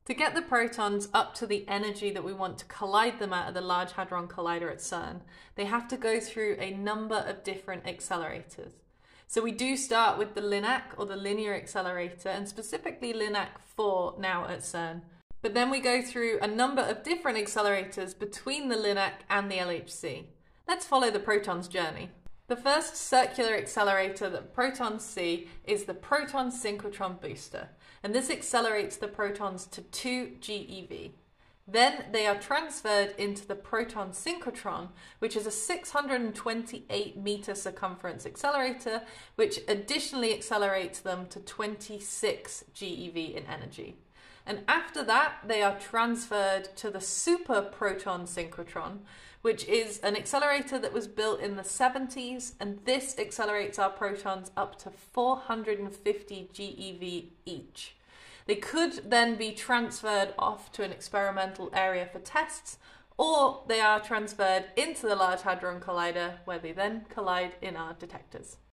To get the protons up to the energy that we want to collide them at the Large Hadron Collider at CERN, they have to go through a number of different accelerators. So we do start with the LINAC, or the linear accelerator, and specifically LINAC 4 now at CERN. But then we go through a number of different accelerators between the LINAC and the LHC. Let's follow the Proton's journey. The first circular accelerator that protons see is the proton synchrotron booster, and this accelerates the protons to 2 GeV. Then they are transferred into the proton synchrotron, which is a 628-meter circumference accelerator, which additionally accelerates them to 26 GeV in energy. And after that, they are transferred to the super proton synchrotron, which is an accelerator that was built in the 70s, and this accelerates our protons up to 450 GeV each. They could then be transferred off to an experimental area for tests, or they are transferred into the Large Hadron Collider, where they then collide in our detectors.